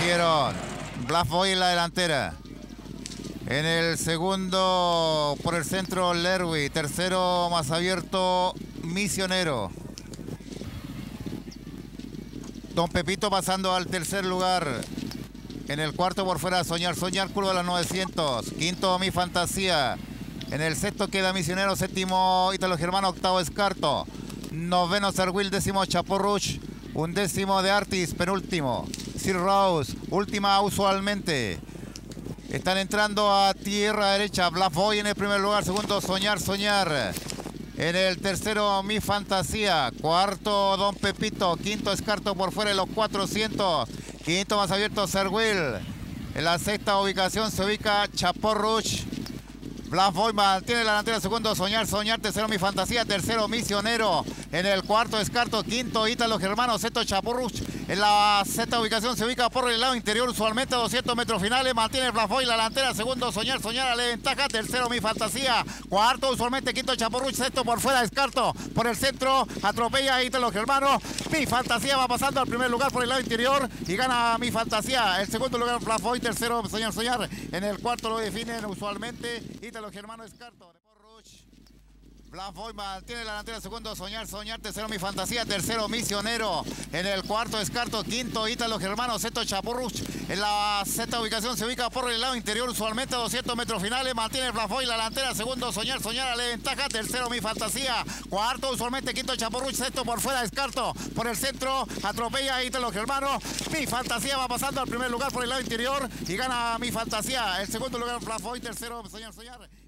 Siguieron Bluff Boy en la delantera. En el segundo, por el centro, Lerwi. Tercero, más abierto, Misionero. Don Pepito pasando al tercer lugar. En el cuarto, por fuera, Soñar, Soñar, curva de las 900. Quinto, Mi Fantasía. En el sexto queda Misionero. Séptimo, Ítalo Germano. Octavo, Escarto. Noveno, Serwil. Décimo, Chaporruch. Undécimo de Artis. Penúltimo, Sir Rose. Última, Usualmente. Están entrando a tierra derecha. Bluff Boy en el primer lugar. Segundo, Soñar, Soñar. En el tercero, Mi Fantasía. Cuarto, Don Pepito. Quinto, Escarto por fuera de los 400. Quinto, más abierto, Serwil. En la sexta ubicación se ubica Chaporruch. Bluff Boy mantiene la delantera. Segundo, Soñar, Soñar. Tercero, Mi Fantasía. Tercero, Misionero. En el cuarto, Escarto. Quinto, Ítalo Germano. Sexto, Chaporruch. En la sexta ubicación se ubica por el lado interior. Usualmente 200 metros finales. Mantiene Bluff Boy la delantera. Segundo, Soñar, Soñar. Le ventaja. Tercero, Mi Fantasía. Cuarto, Usualmente. Quinto, Chaporruch. Sexto, por fuera, Escarto. Por el centro, atropella a Ítalo Germano. Mi Fantasía va pasando al primer lugar por el lado interior y gana Mi Fantasía. El segundo lugar, Bluff Boy. Tercero, Soñar, Soñar. En el cuarto lo definen Usualmente Ítalo Germano, Escarto. Bluff Boy mantiene la delantera. Segundo, Soñar, Soñar. Tercero, Mi Fantasía. Tercero, Misionero. En el cuarto, Escarto. Quinto, Ítalo Germano. Sexto, Chaporruch. En la sexta ubicación se ubica por el lado interior. Usualmente 200 metros finales. Mantiene Bluff Boy la delantera. Segundo, Soñar, Soñar. Le ventaja. Tercero, Mi Fantasía. Cuarto, Usualmente. Quinto, Chaporruch. Sexto, por fuera, Escarto. Por el centro, atropella a Ítalo Germano. Mi Fantasía va pasando al primer lugar por el lado interior y gana Mi Fantasía. El segundo lugar, Bluff Boy. Tercero, Soñar, Soñar.